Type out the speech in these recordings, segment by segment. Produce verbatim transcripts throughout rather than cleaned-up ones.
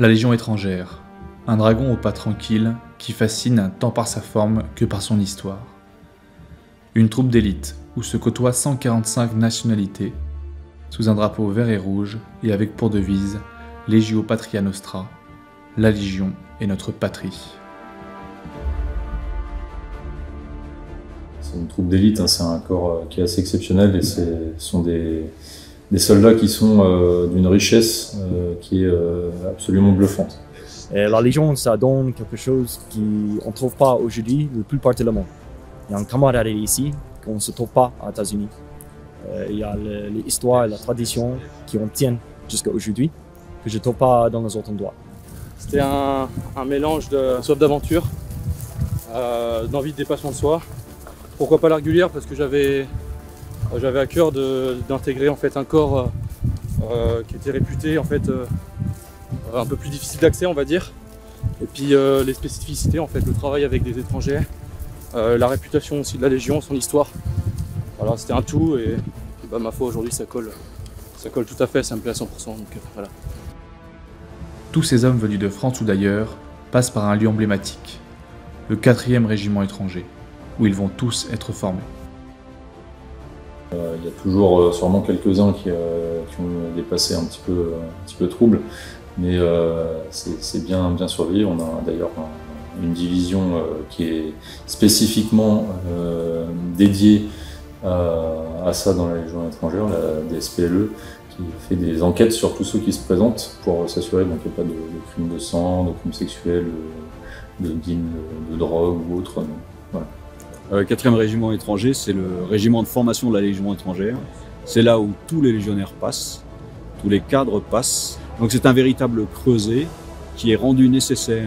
La Légion étrangère, un dragon au pas tranquille qui fascine tant par sa forme que par son histoire. Une troupe d'élite où se côtoient cent quarante-cinq nationalités, sous un drapeau vert et rouge et avec pour devise Legio Patria Nostra, la Légion est notre patrie. C'est une troupe d'élite, hein, c'est un corps qui est assez exceptionnel et ce sont des, des soldats qui sont euh, d'une richesse euh, qui est euh, absolument bluffante. Et la Légion, ça donne quelque chose qu'on ne trouve pas aujourd'hui de plus partout du monde. Il y a une camaraderie ici qu'on ne se trouve pas aux États-Unis. Euh, il y a l'histoire et la tradition qui en tiennent jusqu'à aujourd'hui, que je ne trouve pas dans les autres endroits. C'était un, un mélange de soif d'aventure, euh, d'envie de dépassement de soi. Pourquoi pas la régulière? Parce que j'avais j'avais à cœur d'intégrer en fait un corps euh, qui était réputé en fait euh, un peu plus difficile d'accès, on va dire. Et puis euh, les spécificités, en fait, le travail avec des étrangers, euh, la réputation aussi de la Légion, son histoire. Voilà, c'était un tout et bah, ma foi aujourd'hui ça colle, ça colle tout à fait, ça me plaît à cent pour cent. Donc euh, voilà. Tous ces hommes venus de France ou d'ailleurs passent par un lieu emblématique, le quatrième régiment étranger, où ils vont tous être formés. Euh, il y a toujours euh, sûrement quelques-uns qui, euh, qui ont des passés un petit peu, un petit peu troubles, mais euh, c'est bien, bien surveillé. On a d'ailleurs un, une division euh, qui est spécifiquement euh, dédiée à, à ça dans la Légion étrangère, la D S P L E, qui fait des enquêtes sur tous ceux qui se présentent pour s'assurer qu'il n'y ait pas de, de crimes de sang, de crimes sexuels, de, de deals de drogue ou autre. Voilà. Le quatrième régiment étranger, c'est le régiment de formation de la Légion étrangère. C'est là où tous les légionnaires passent, tous les cadres passent. Donc c'est un véritable creuset qui est rendu nécessaire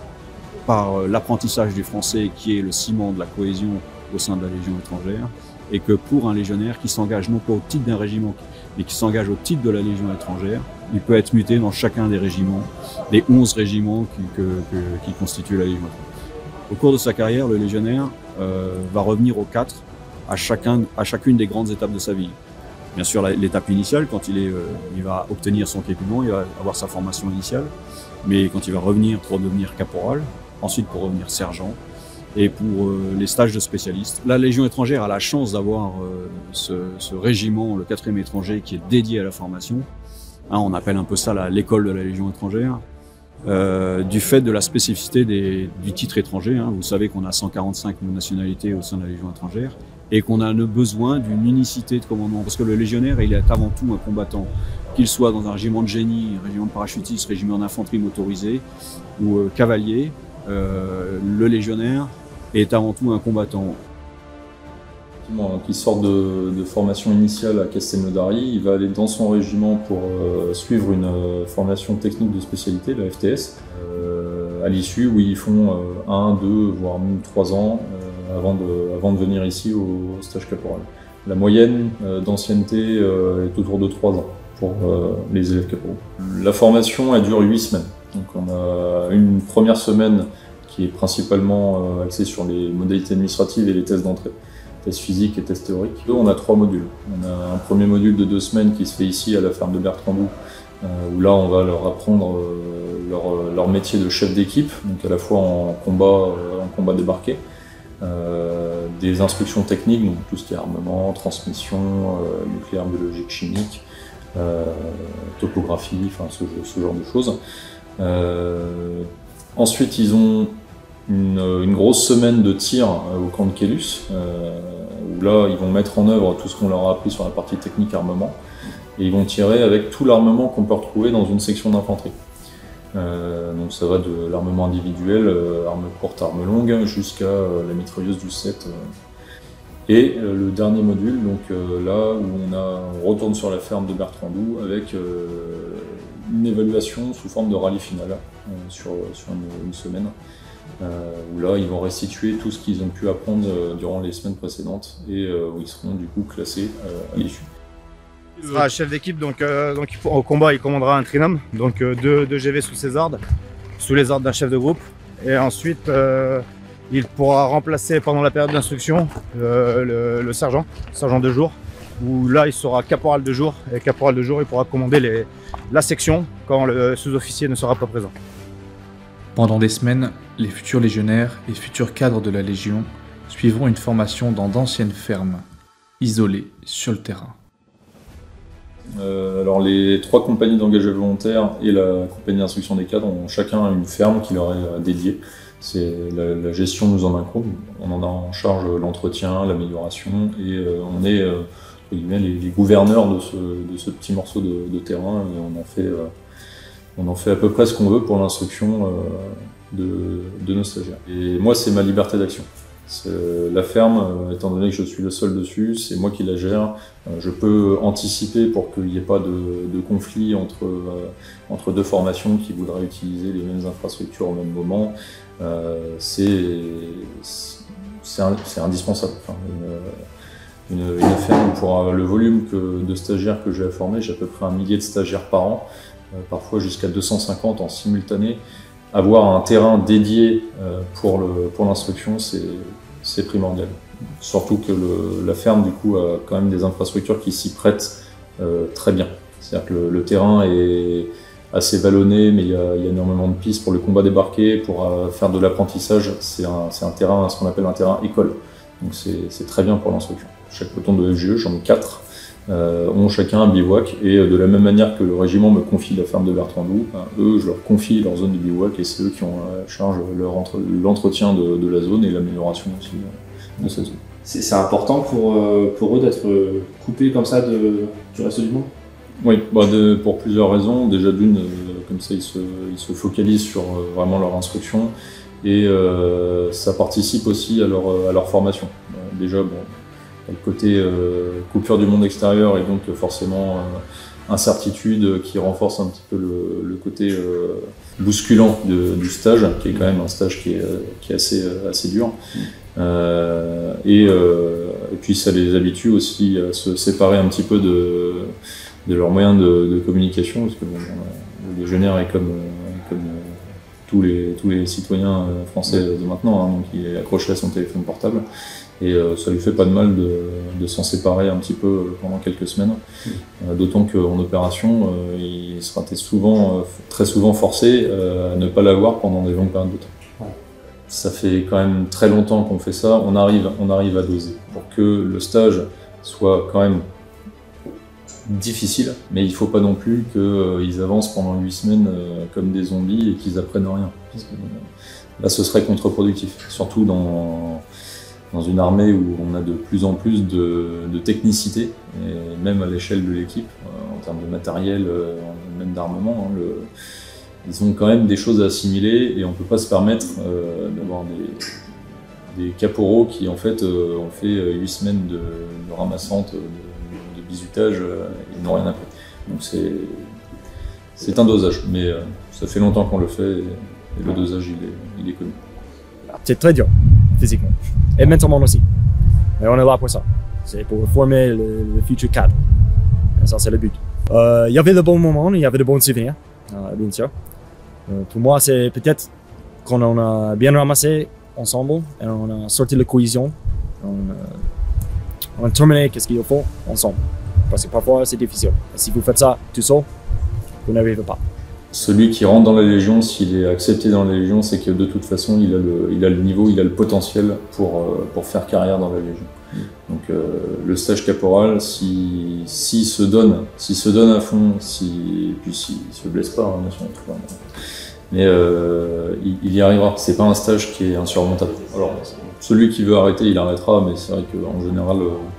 par l'apprentissage du français qui est le ciment de la cohésion au sein de la Légion étrangère, et que pour un légionnaire qui s'engage non pas au titre d'un régiment, mais qui s'engage au titre de la Légion étrangère, il peut être muté dans chacun des régiments, des onze régiments qui, que, que, qui constituent la Légion étrangère. Au cours de sa carrière, le légionnaire euh, va revenir au quatre à, chacun, à chacune des grandes étapes de sa vie. Bien sûr, l'étape initiale, quand il, est, euh, il va obtenir son équipement, il va avoir sa formation initiale, mais quand il va revenir pour devenir caporal, ensuite pour revenir sergent, et pour euh, les stages de spécialistes. La Légion étrangère a la chance d'avoir euh, ce, ce régiment, le quatrième étranger, qui est dédié à la formation. Hein, on appelle un peu ça l'école de la Légion étrangère. Euh, du fait de la spécificité des, du titre étranger. Hein. Vous savez qu'on a cent quarante-cinq nationalités au sein de la Légion étrangère et qu'on a le besoin d'une unicité de commandement. Parce que le légionnaire, il est avant tout un combattant. Qu'il soit dans un régiment de génie, un régiment de parachutistes, régiment d'infanterie motorisée ou euh, cavalier, euh, le légionnaire est avant tout un combattant. Qui sort de, de formation initiale à Castelnaudary, il va aller dans son régiment pour euh, suivre une euh, formation technique de spécialité, la F T S, euh, à l'issue où ils font euh, un, deux, voire même trois ans euh, avant, de, avant de venir ici au, au stage caporal. La moyenne euh, d'ancienneté euh, est autour de trois ans pour euh, les élèves caporaux. La formation elle dure huit semaines. Donc on a une première semaine qui est principalement euh, axée sur les modalités administratives et les tests d'entrée. Tests physiques et tests théoriques. On a trois modules. On a un premier module de deux semaines qui se fait ici à la ferme de Bertrandou, euh, où là on va leur apprendre euh, leur, leur métier de chef d'équipe, donc à la fois en combat, euh, en combat débarqué, euh, des instructions techniques, donc tout ce qui est armement, transmission, euh, nucléaire, biologique, chimique, euh, topographie, enfin ce, ce genre de choses. Euh, ensuite ils ont Une, une grosse semaine de tir au camp de Kélus, euh, où là ils vont mettre en œuvre tout ce qu'on leur a appris sur la partie technique armement, et ils vont tirer avec tout l'armement qu'on peut retrouver dans une section d'infanterie. Euh, donc ça va de l'armement individuel, euh, arme courte, arme longue, jusqu'à euh, la mitrailleuse du sept. Euh. Et euh, le dernier module, donc euh, là où on, a, on retourne sur la ferme de Bertrandou avec euh, une évaluation sous forme de rallye final euh, sur, sur une, une semaine. Euh, où là ils vont restituer tout ce qu'ils ont pu apprendre euh, durant les semaines précédentes et euh, où ils seront du coup classés euh, à l'issue. Il sera chef d'équipe, donc, euh, donc au combat il commandera un trinôme, donc euh, deux, deux G V sous ses ordres, sous les ordres d'un chef de groupe, et ensuite euh, il pourra remplacer pendant la période d'instruction euh, le, le sergent, sergent de jour, où là il sera caporal de jour, et caporal de jour il pourra commander les, la section quand le sous-officier ne sera pas présent. Pendant des semaines, les futurs légionnaires et futurs cadres de la Légion suivront une formation dans d'anciennes fermes, isolées sur le terrain. Euh, alors les trois compagnies d'engagés volontaires et la compagnie d'instruction des cadres ont chacun une ferme qui leur est dédiée. C'est la, la gestion nous en incombe. On en a en charge l'entretien, l'amélioration et euh, on est euh, les, les gouverneurs de ce, de ce petit morceau de, de terrain et on en fait, euh, on en fait à peu près ce qu'on veut pour l'instruction euh, de, de nos stagiaires. Et moi c'est ma liberté d'action. La ferme, euh, étant donné que je suis le seul dessus, c'est moi qui la gère. Euh, je peux anticiper pour qu'il n'y ait pas de, de conflit entre, euh, entre deux formations qui voudraient utiliser les mêmes infrastructures au même moment. Euh, c'est indispensable. Enfin, une, une, une ferme, pour le volume que, de stagiaires que j'ai à former, j'ai à peu près un millier de stagiaires par an, euh, parfois jusqu'à deux cent cinquante en simultané. Avoir un terrain dédié euh, pour le, pour l'instruction, c'est primordial. Surtout que le, la ferme, du coup, a quand même des infrastructures qui s'y prêtent euh, très bien. C'est-à-dire que le, le terrain est assez vallonné, mais il y, a, il y a énormément de pistes pour le combat débarqué, pour euh, faire de l'apprentissage. C'est un, un terrain, ce qu'on appelle un terrain école. Donc c'est très bien pour l'instruction. Chaque peloton de F G E, j'en ai quatre, euh, ont chacun un bivouac. Et de la même manière que le régiment me confie la ferme de Bertrandou, hein, eux, je leur confie leur zone de bivouac et c'est eux qui ont la charge l'entretien de, de la zone et l'amélioration aussi de cette zone. C'est important pour, pour eux d'être coupés comme ça de, du reste du monde? Oui, bah de, pour plusieurs raisons. Déjà d'une, euh, comme ça ils se, ils se focalisent sur euh, vraiment leur instruction et euh, ça participe aussi à leur, à leur formation. Euh, déjà, bon, le côté euh, coupure du monde extérieur et donc forcément euh, incertitude qui renforce un petit peu le, le côté euh, bousculant de, du stage, qui est quand même un stage qui est, qui est assez, assez dur. Euh, et, euh, et puis ça les habitue aussi à se séparer un petit peu de, de leurs moyens de, de communication, parce que bon, le légionnaire est comme, comme tous, les, tous les citoyens français de maintenant, hein, donc il est accroché à son téléphone portable. Et euh, ça lui fait pas de mal de, de s'en séparer un petit peu pendant quelques semaines. Euh, D'autant qu'en opération, euh, il sera souvent, euh, très souvent forcé euh, à ne pas l'avoir pendant des longues périodes de temps. Ça fait quand même très longtemps qu'on fait ça, on arrive, on arrive à doser pour que le stage soit quand même difficile, mais il ne faut pas non plus qu'ils euh, avancent pendant huit semaines euh, comme des zombies et qu'ils apprennent rien. Parce que, euh, là, ce serait contre-productif, surtout dans, dans une armée où on a de plus en plus de, de technicité, et même à l'échelle de l'équipe, euh, en termes de matériel, euh, même d'armement. Hein, le, ils ont quand même des choses à assimiler et on ne peut pas se permettre euh, d'avoir des, des caporaux qui en fait euh, ont fait huit semaines de, de ramassante, de, de bisutage euh, et n'ont rien appris. Donc c'est un dosage, mais euh, ça fait longtemps qu'on le fait et, et le dosage il est, il est connu. C'est très dur, physiquement, et mentalement aussi. Mais on est là pour ça. C'est pour former le, le futur cadre. Et ça, c'est le but. Euh, il y avait de bons moments, il y avait de bons souvenirs, euh, bien sûr. Euh, pour moi, c'est peut-être qu'on on a bien ramassé ensemble et on a sorti la cohésion. On, euh, on a terminé ce qu'il faut ensemble. Parce que parfois, c'est difficile. Et si vous faites ça tout seul, vous n'arrivez pas. Celui qui rentre dans la Légion, s'il est accepté dans la Légion, c'est que de toute façon, il a le, il a le niveau, il a le potentiel pour, euh, pour faire carrière dans la Légion. Donc euh, le stage caporal, s'il si, si se donne, s'il se donne à fond, si, et puis s'il ne se blesse pas, hein, bien sûr, mais euh, il, il y arrivera. C'est pas un stage qui est insurmontable. Alors celui qui veut arrêter, il arrêtera, mais c'est vrai qu'en général,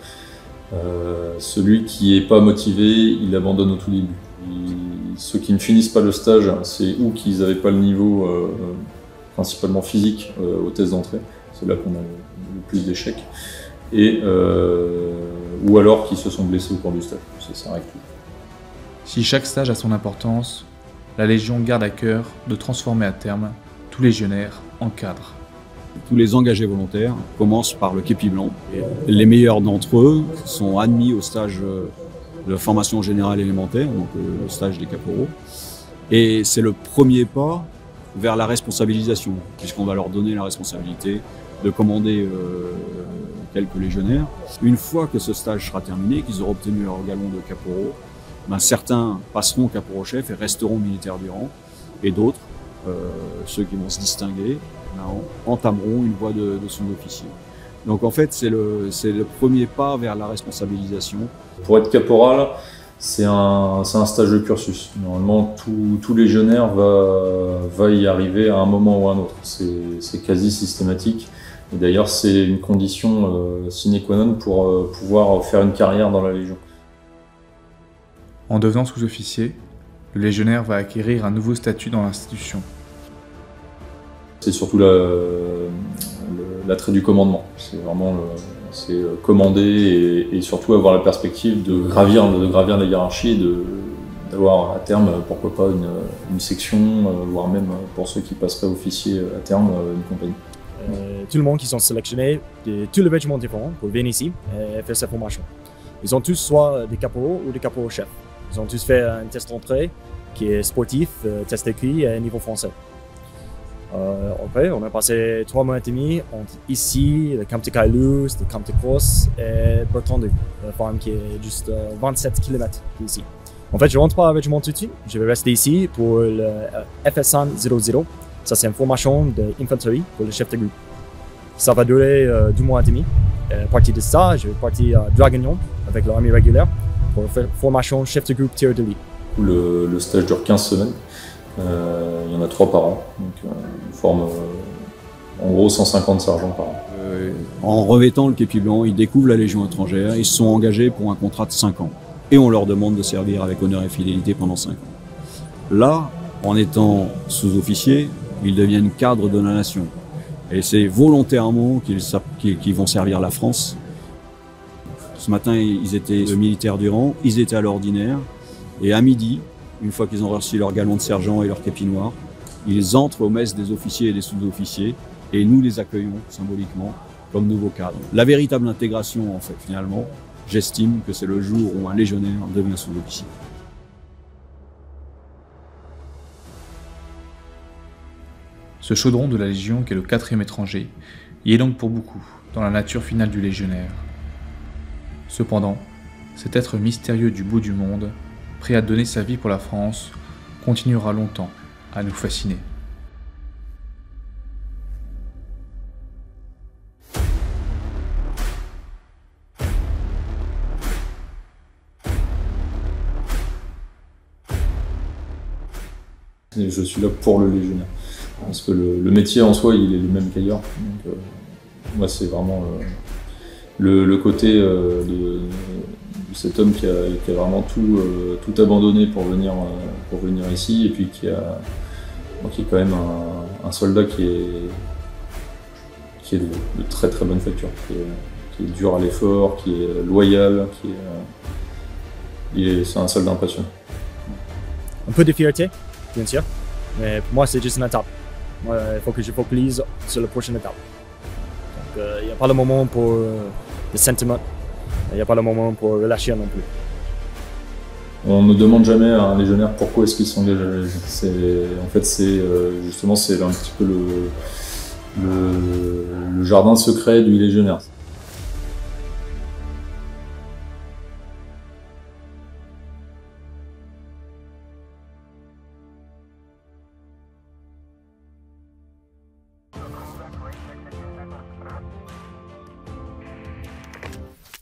euh, celui qui est pas motivé, il abandonne au tout début. Il, ceux qui ne finissent pas le stage, c'est ou qu'ils n'avaient pas le niveau, euh, principalement physique, euh, au test d'entrée, c'est là qu'on a le, le plus d'échecs, et euh, ou alors qu'ils se sont blessés au cours du stage. Ça arrive tout. Si chaque stage a son importance, la Légion garde à cœur de transformer à terme tous les légionnaires en cadres. Tous les engagés volontaires commencent par le képi blanc. Et les meilleurs d'entre eux sont admis au stage de formation générale élémentaire, donc le stage des caporaux. Et c'est le premier pas vers la responsabilisation, puisqu'on va leur donner la responsabilité de commander euh, quelques légionnaires. Une fois que ce stage sera terminé, qu'ils auront obtenu leur galon de caporal, ben certains passeront caporal-chef et resteront militaires du rang, et d'autres, euh, ceux qui vont se distinguer, ben, entameront une voie de, de sous-officier. Donc en fait, c'est le, c'est le premier pas vers la responsabilisation. Pour être caporal, c'est un, c'est un stage de cursus. Normalement, tout, tout légionnaire va, va y arriver à un moment ou à un autre. C'est quasi systématique. Et d'ailleurs, c'est une condition euh, sine qua non pour euh, pouvoir faire une carrière dans la Légion. En devenant sous-officier, le légionnaire va acquérir un nouveau statut dans l'institution. C'est surtout l'attrait du commandement. C'est vraiment c'est commander et, et surtout avoir la perspective de gravir, de gravir la hiérarchie, d'avoir à terme, pourquoi pas, une, une section, voire même pour ceux qui passeraient officier à terme, une compagnie. Euh, tout le monde qui sont sélectionnés de tous les régiments différents pour venir ici et faire cette formation. Ils ont tous soit des caporaux ou des caporaux-chefs. Ils ont tous fait un test d'entrée qui est sportif, euh, test écrit et niveau français. Euh, après, on a passé trois mois et demi entre ici, le camp de Kailou, le camp de Cross et Bertandu, la farm qui est juste euh, vingt-sept kilomètres d'ici. En fait, je ne rentre pas à régiment tout de suite. Je vais rester ici pour le F S un zéro zéro. Ça, c'est une formation d'infanterie pour le chef de groupe. Ça va durer euh, deux mois et demi. À partir de ça, je vais partir à Draguignan avec l'armée régulière pour faire formation chef de groupe tir de lit. Le, le stage dure quinze semaines. Euh, il y en a trois par an. Donc, euh, on forme euh, en gros cent cinquante sergents par an. Euh, en revêtant le képi blanc, ils découvrent la Légion étrangère. Ils se sont engagés pour un contrat de cinq ans. Et on leur demande de servir avec honneur et fidélité pendant cinq ans. Là, en étant sous-officiers, ils deviennent cadres de la nation. Et c'est volontairement qu'ils qu'ils, qu'ils vont servir la France. Ce matin, ils étaient militaires du rang, ils étaient à l'ordinaire. Et à midi, une fois qu'ils ont reçu leur galon de sergent et leur képi noir, ils entrent aux messes des officiers et des sous-officiers. Et nous les accueillons symboliquement comme nouveaux cadres. La véritable intégration, en fait, finalement, j'estime que c'est le jour où un légionnaire devient sous-officier. Ce chaudron de la Légion qu'est le quatrième étranger y est donc pour beaucoup dans la nature finale du légionnaire. Cependant, cet être mystérieux du bout du monde, prêt à donner sa vie pour la France, continuera longtemps à nous fasciner. Et je suis là pour le légionnaire. Parce que le, le métier en soi, il est le même qu'ailleurs. Donc, euh, moi, c'est vraiment euh, le, le côté euh, de, de cet homme qui a, qui a vraiment tout, euh, tout abandonné pour venir, euh, pour venir ici, et puis qui, a, bon, qui est quand même un, un soldat qui est, qui est de, de très très bonne facture, qui est, qui est dur à l'effort, qui est loyal, qui est, euh, c'est un soldat impressionnant. Un peu de fierté, bien sûr, mais pour moi, c'est juste une étape. Moi, il faut que je focalise sur la prochaine étape. Donc, il euh, n'y a pas le moment pour euh, le sentiment, il n'y a pas le moment pour relâcher non plus. On ne demande jamais à un légionnaire pourquoi est-ce qu'il s'engage à la Légion. En fait, c'est euh, justement c'est un petit peu le, le, le jardin secret du légionnaire.